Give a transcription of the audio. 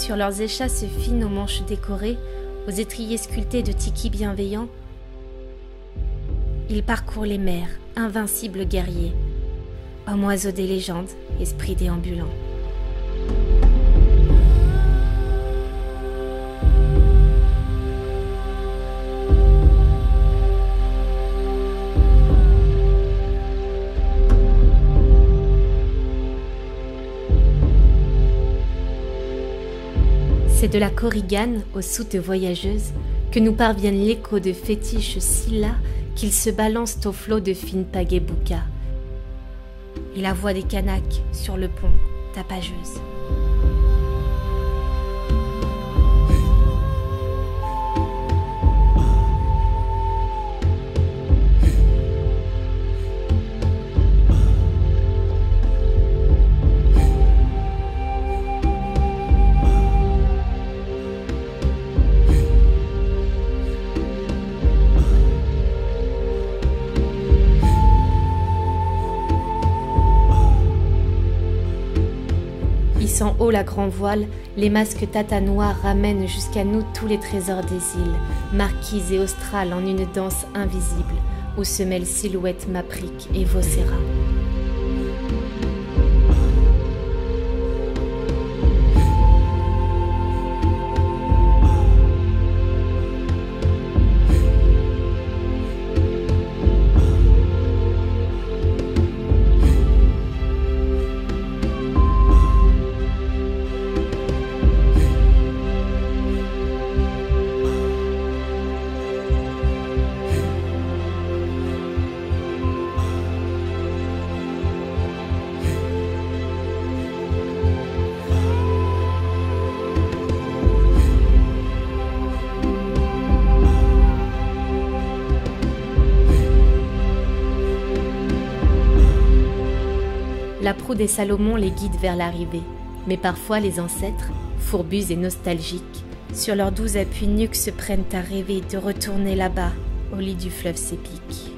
Sur leurs échasses fines aux manches décorées, aux étriers sculptés de tikis bienveillants, ils parcourent les mers, invincibles guerriers, hommes oiseaux des légendes, esprits déambulants. C'est de la Korigane aux soutes voyageuses que nous parviennent l'écho de fétiches si las qu'ils se balancent au flot de fines pagaies boucas. Et la voix des Kanaks sur le pont tapageuse. Hissant haut la grand voile, les masques tata noirs ramènent jusqu'à nous tous les trésors des îles, marquises et australes en une danse invisible, où se mêlent silhouettes mapriques et vocéras. La proue des Salomon les guide vers l'arrivée, mais parfois les ancêtres, fourbus et nostalgiques, sur leurs doux appuis nuques se prennent à rêver de retourner là-bas, au lit du fleuve s'épique.